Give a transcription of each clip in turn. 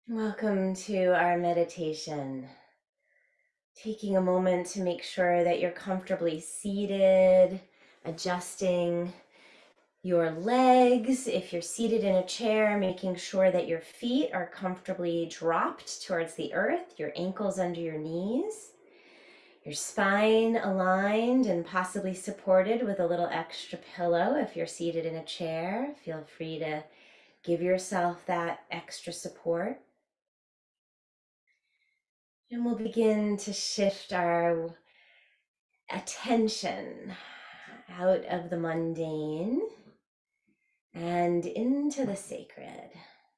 Welcome to our meditation. Taking a moment to make sure that you're comfortably seated, adjusting your legs. If you're seated in a chair, making sure that your feet are comfortably dropped towards the earth, your ankles under your knees, your spine aligned and possibly supported with a little extra pillow. If you're seated in a chair, feel free to give yourself that extra support. And we'll begin to shift our attention out of the mundane and into the sacred.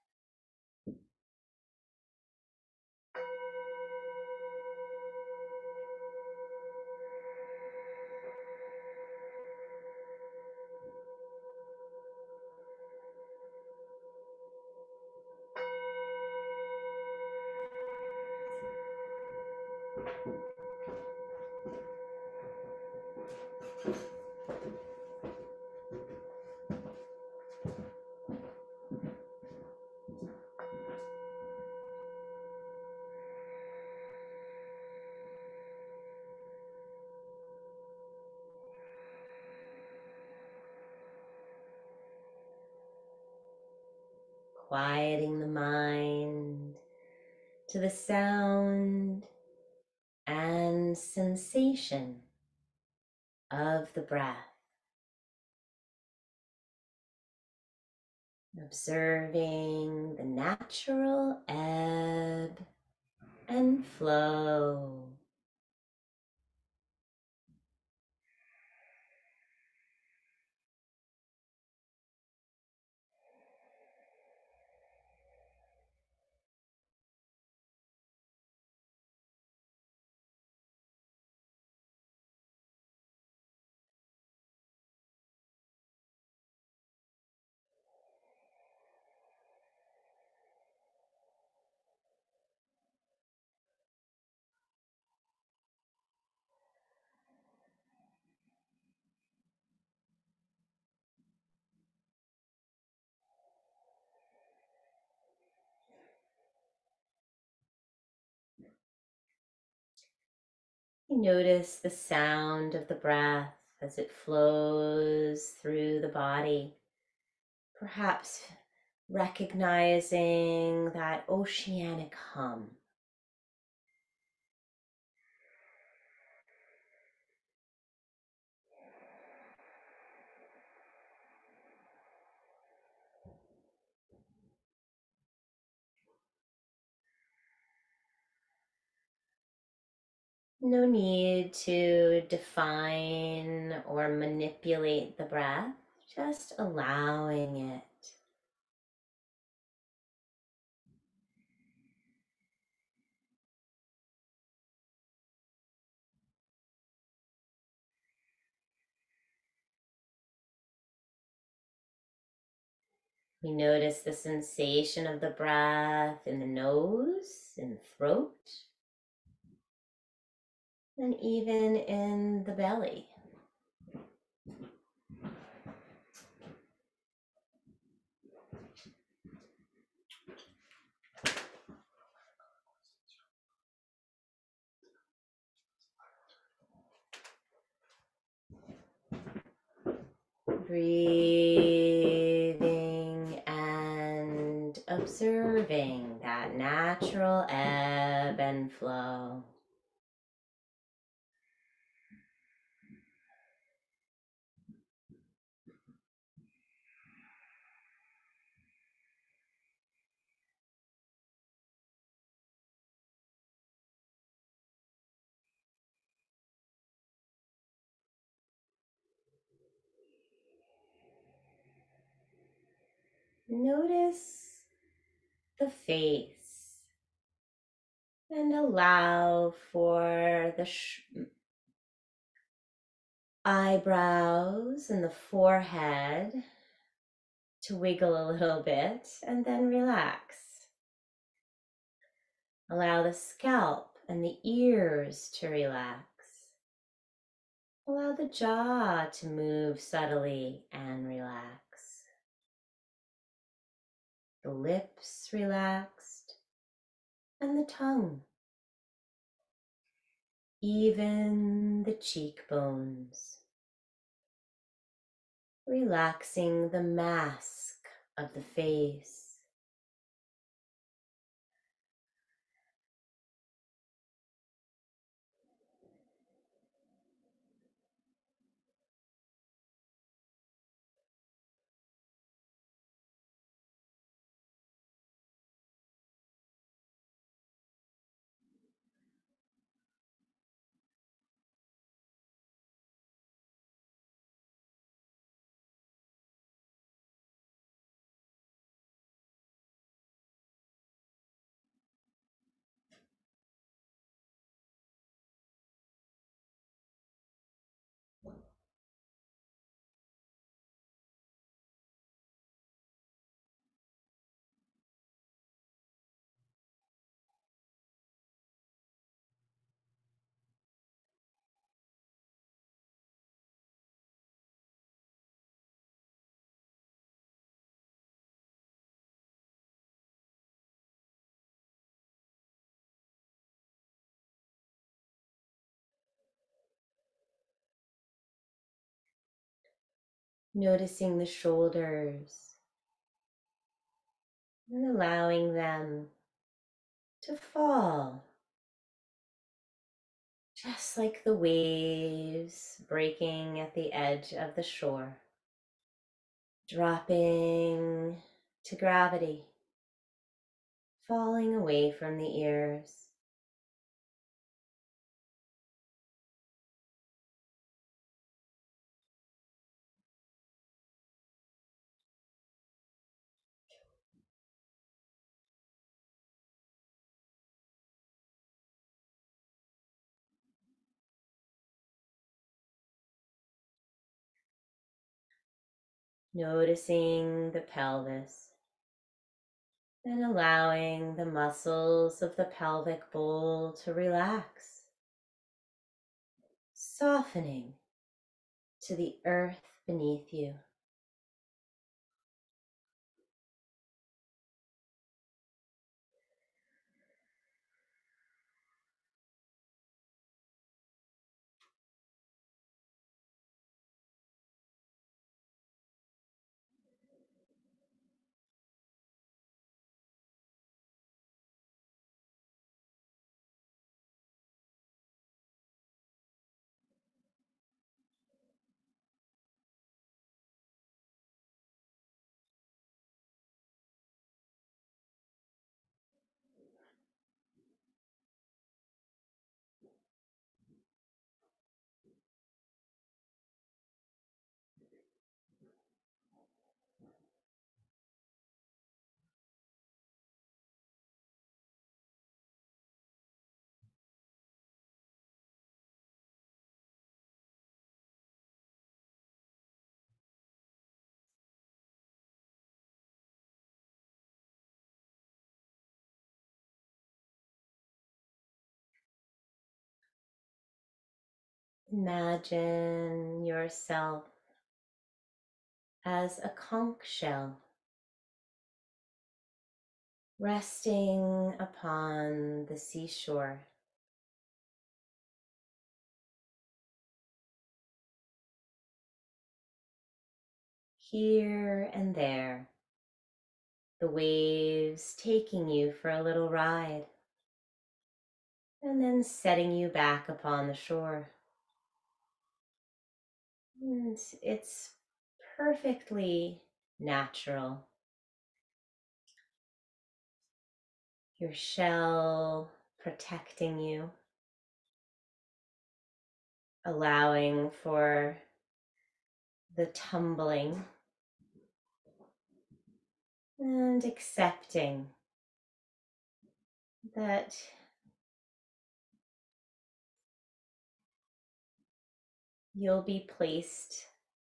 Quieting the mind to the sound and sensation of the breath. Observing the natural ebb and flow. You notice the sound of the breath as it flows through the body, perhaps recognizing that oceanic hum. No need to define or manipulate the breath, just allowing it. We notice the sensation of the breath in the nose, in the throat, and even in the belly. Breathing and observing that natural ebb and flow. Notice the face and allow for the eyebrows and the forehead to wiggle a little bit and then relax. Allow the scalp and the ears to relax. Allow the jaw to move subtly and relax. The lips relaxed, and the tongue, even the cheekbones, relaxing the mask of the face. Noticing the shoulders and allowing them to fall, just like the waves breaking at the edge of the shore, dropping to gravity, falling away from the ears. Noticing the pelvis and allowing the muscles of the pelvic bowl to relax, softening to the earth beneath you. Imagine yourself as a conch shell resting upon the seashore. Here and there, the waves taking you for a little ride and then setting you back upon the shore. And it's perfectly natural. Your shell protecting you, allowing for the tumbling and accepting that you'll be placed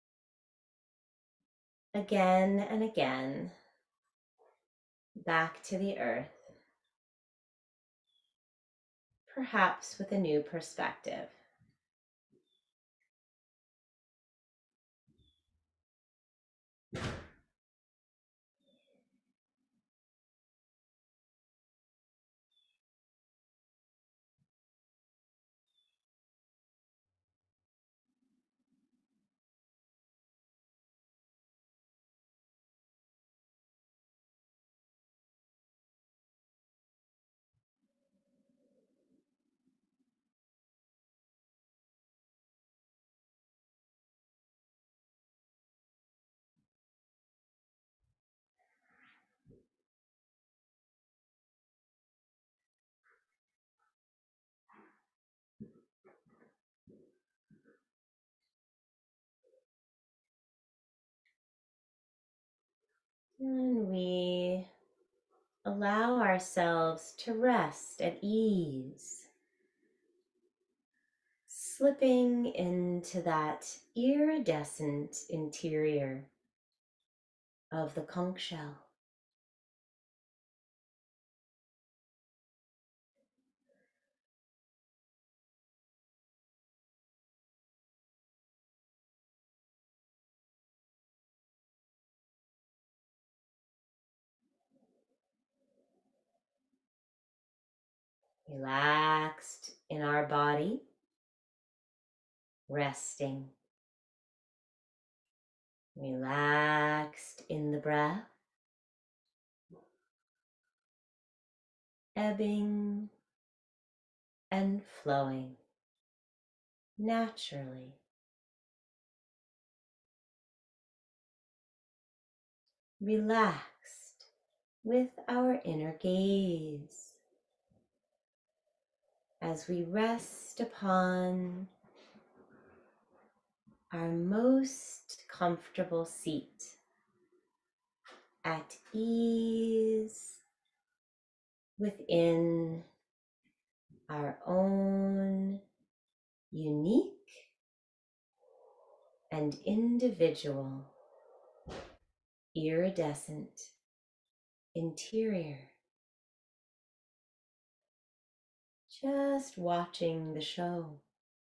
again and again back to the earth, perhaps with a new perspective. allow ourselves to rest at ease, slipping into that iridescent interior of the conch shell. Relaxed in our body, resting. Relaxed in the breath, ebbing and flowing naturally. Relaxed with our inner gaze as we rest upon our most comfortable seat, at ease within our own unique and individual iridescent interior. Just watching the show.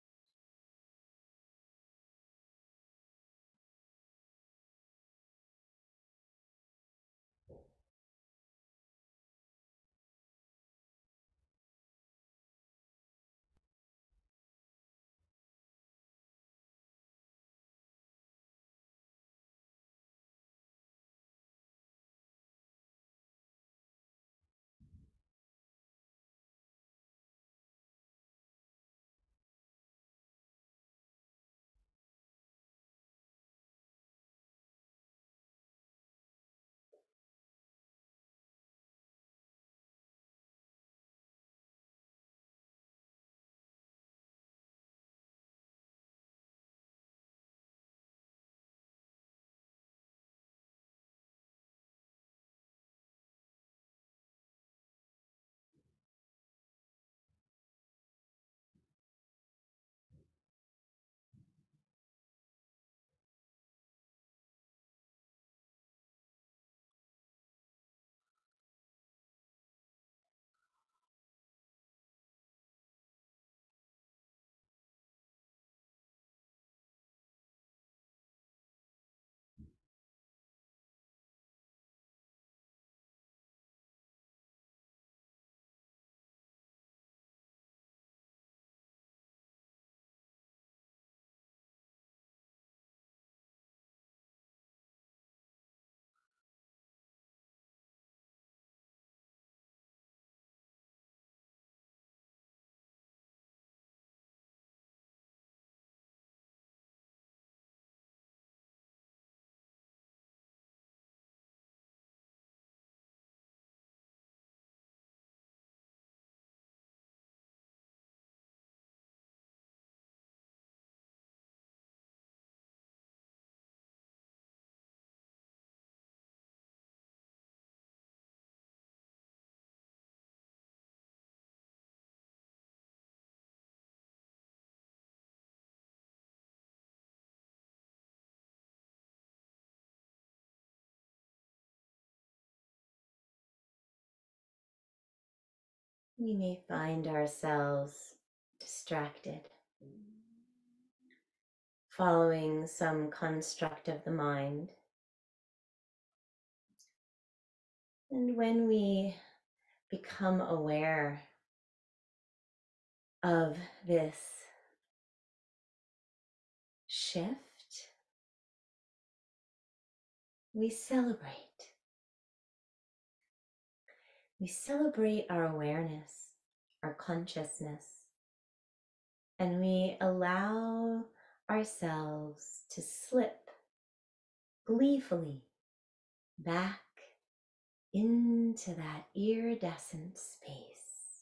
We may find ourselves distracted, following some construct of the mind. And when we become aware of this shift, we celebrate. We celebrate our awareness, our consciousness, and we allow ourselves to slip gleefully back into that iridescent space.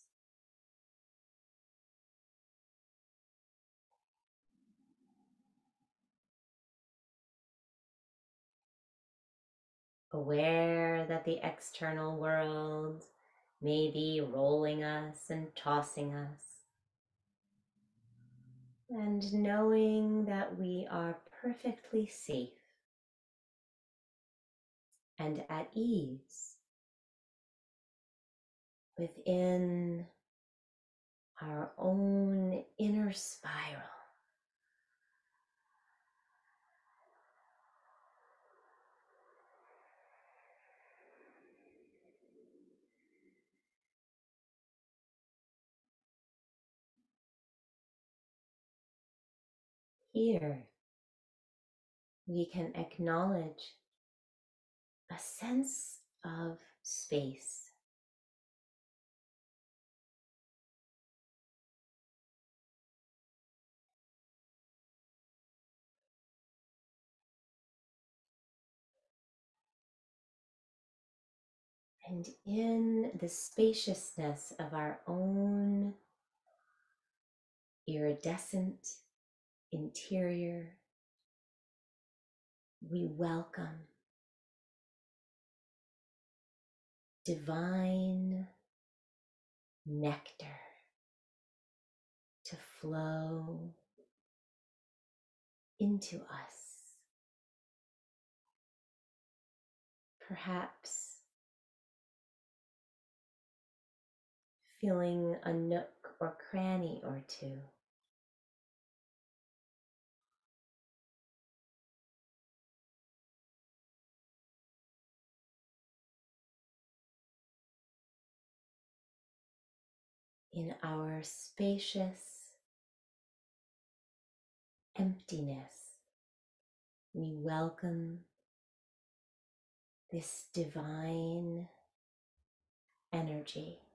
aware that the external world may be rolling us and tossing us, and knowing that we are perfectly safe and at ease within our own inner spiral. Here, we can acknowledge a sense of space, and in the spaciousness of our own iridescent interior, we welcome divine nectar to flow into us. Perhaps filling a nook or cranny or two. In our spacious emptiness, we welcome this divine energy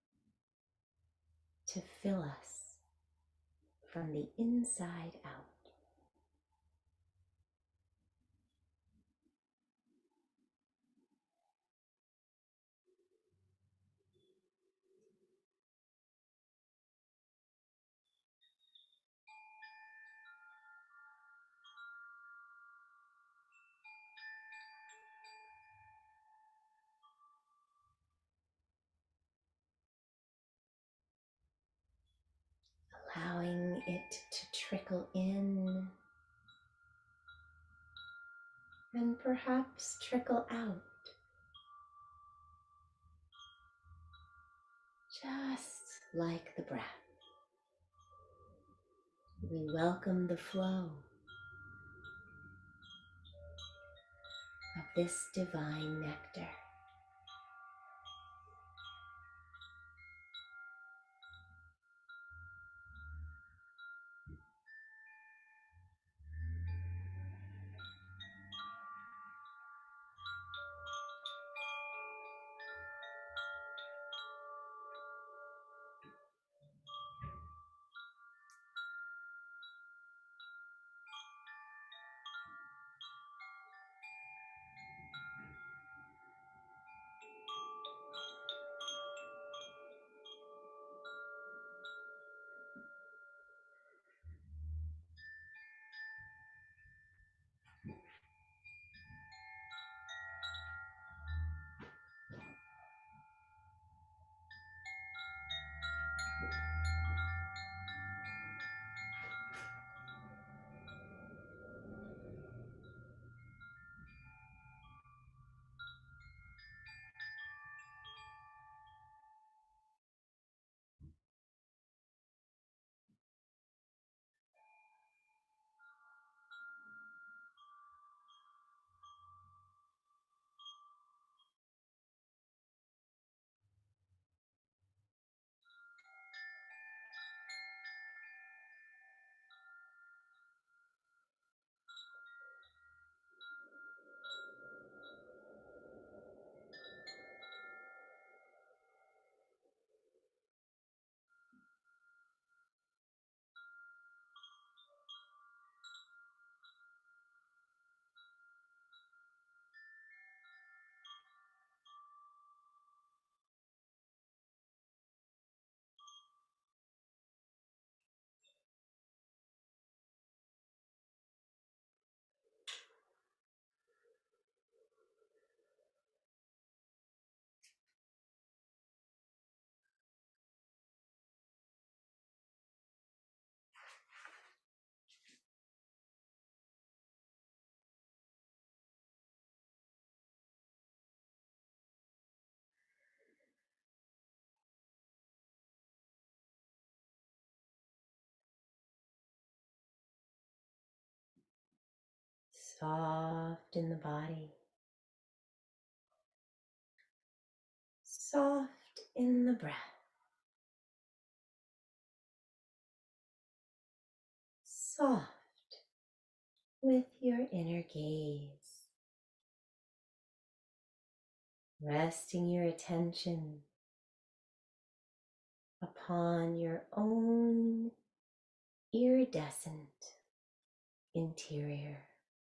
to fill us from the inside out. Allowing it to trickle in and perhaps trickle out, just like the breath. We welcome the flow of this divine nectar. soft in the body, soft in the breath, soft with your inner gaze, resting your attention upon your own iridescent interior.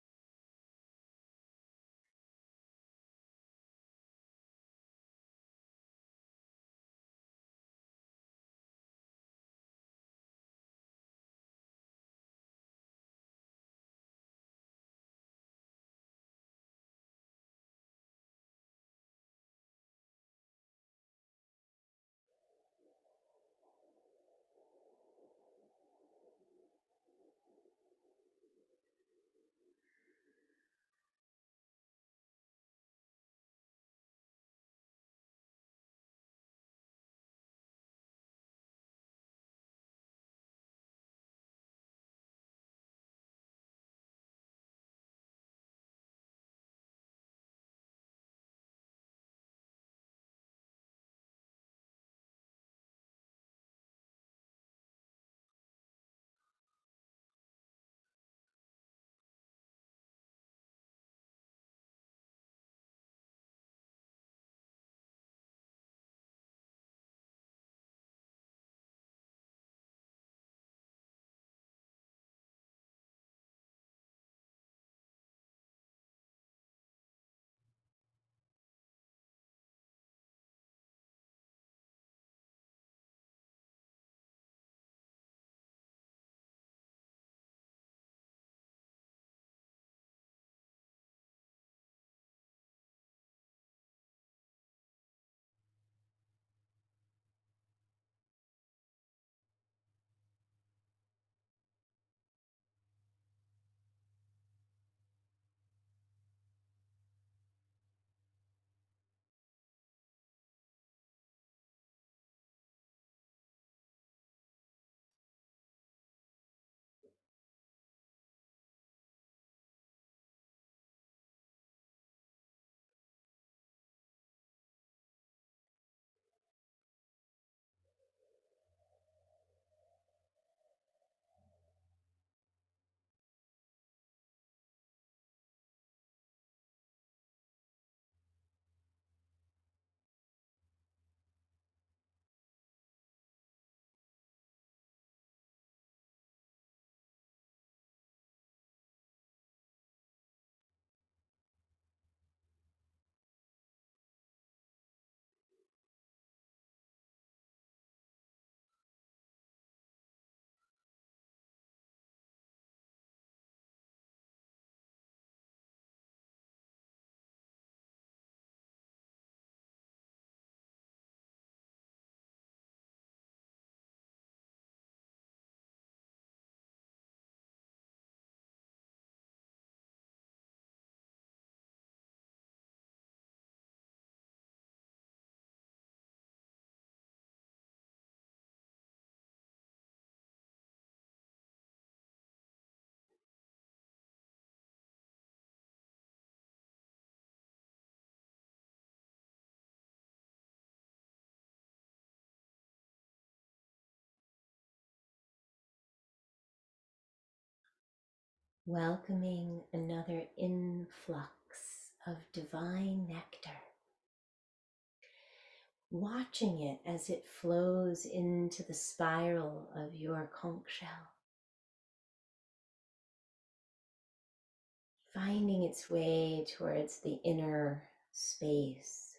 Welcoming another influx of divine nectar, watching it as it flows into the spiral of your conch shell, finding its way towards the inner space,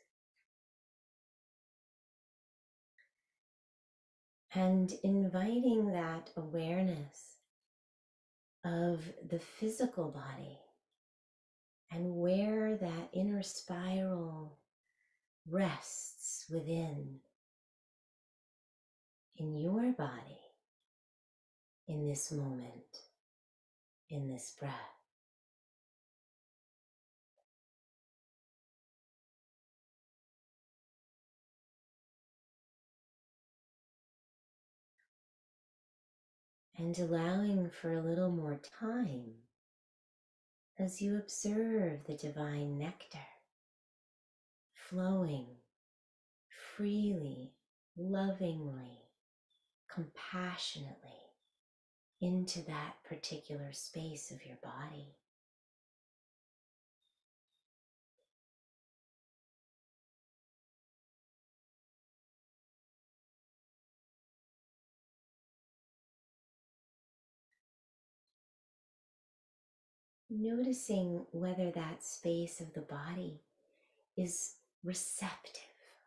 and inviting that awareness of the physical body and where that inner spiral rests within, in your body, in this moment, in this breath. And allowing for a little more time as you observe the divine nectar flowing freely, lovingly, compassionately into that particular space of your body. Noticing whether that space of the body is receptive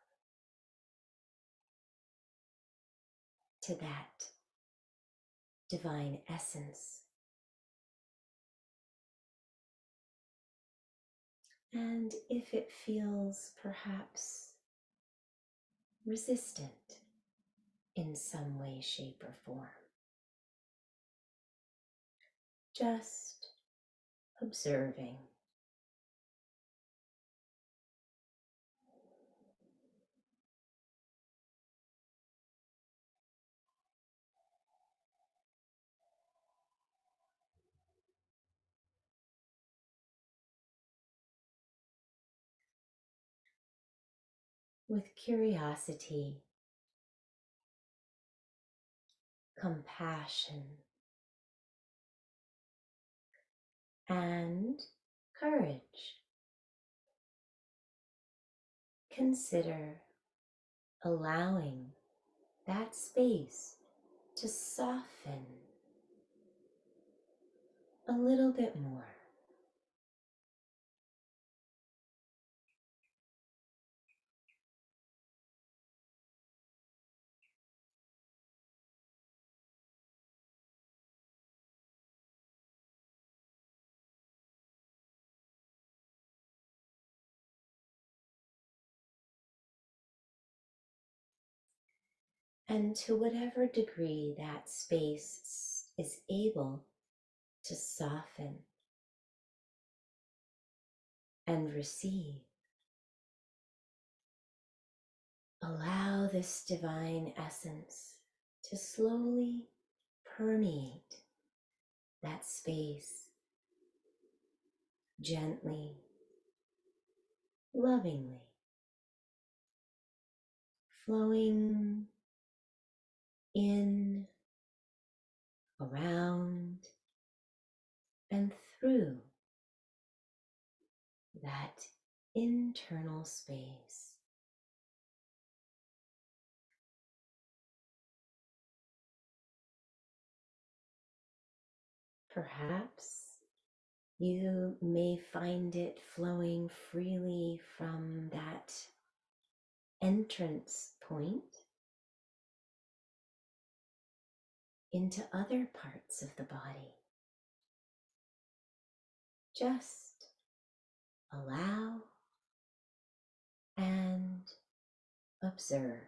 to that divine essence, and if it feels perhaps resistant in some way, shape, or form. Just observing. With curiosity, compassion, and courage, consider allowing that space to soften a little bit more. And to whatever degree that space is able to soften and receive, allow this divine essence to slowly permeate that space, gently, lovingly, flowing in, around, and through that internal space. Perhaps you may find it flowing freely from that entrance point into other parts of the body. Just allow and observe.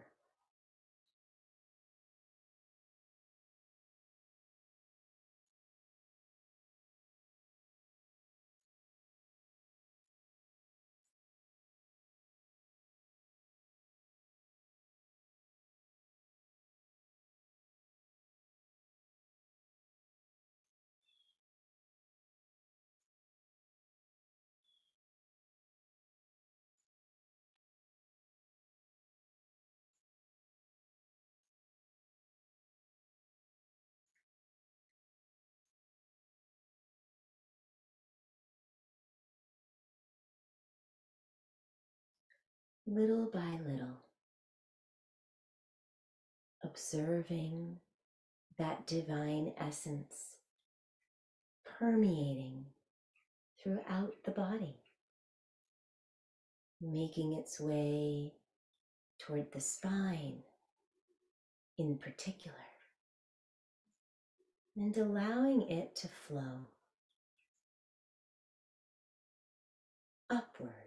Little by little, observing that divine essence permeating throughout the body, making its way toward the spine in particular, and allowing it to flow upward,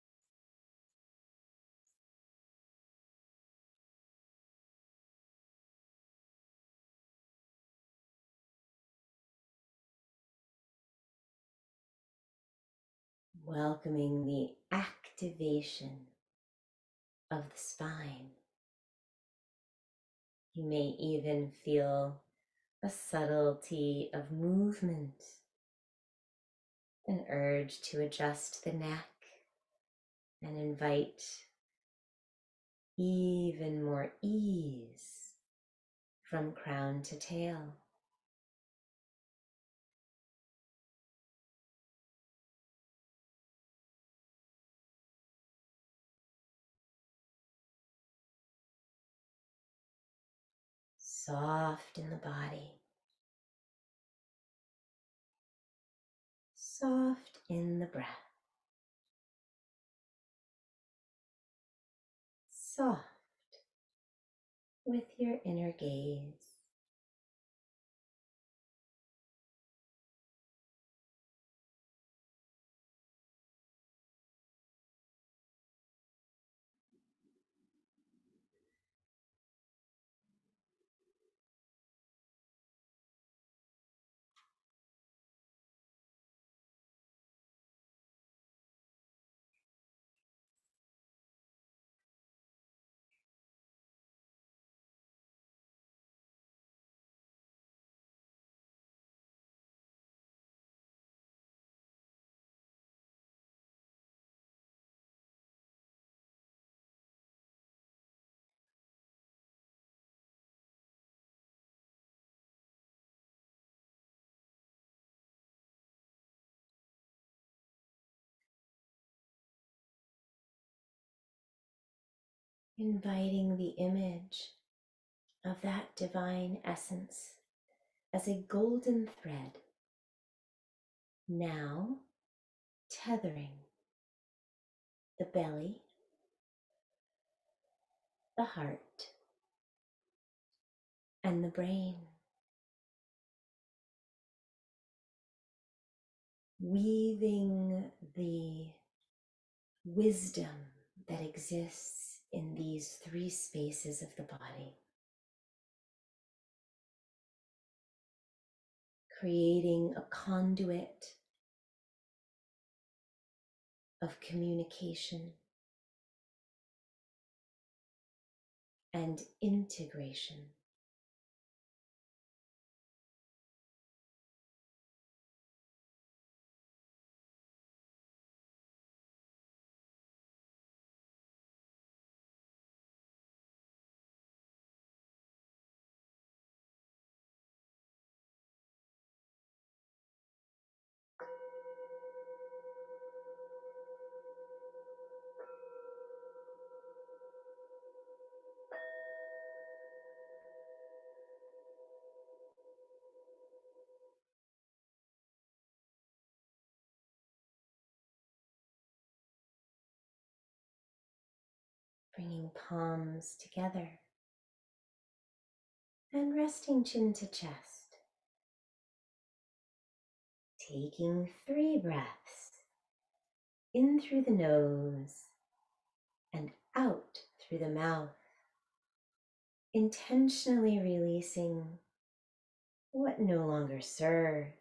welcoming the activation of the spine. You may even feel a subtlety of movement An urge to adjust the neck and invite even more ease from crown to tail. Soft in the body, soft in the breath, soft with your inner gaze. Inviting the image of that divine essence as a golden thread, now tethering the belly, the heart, and the brain, weaving the wisdom that exists in these three spaces of the body, creating a conduit of communication and integration. Bringing palms together and resting chin to chest. Taking 3 breaths in through the nose and out through the mouth, intentionally releasing what no longer serves.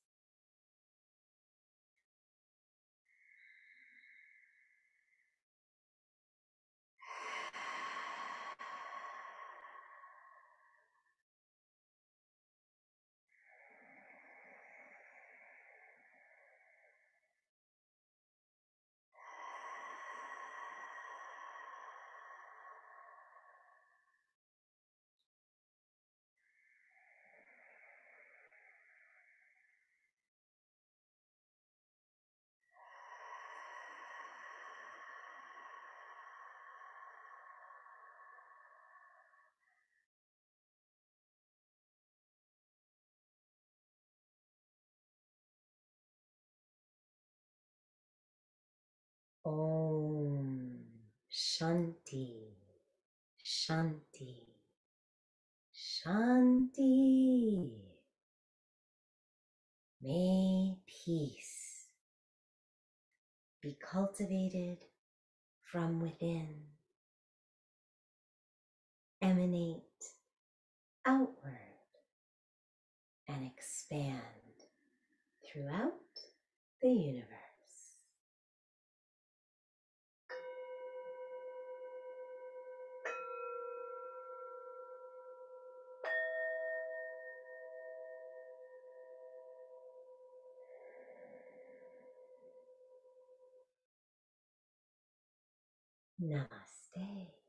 Om Shanti, Shanti, Shanti. May peace be cultivated from within, emanate outward, and expand throughout the universe. Namaste.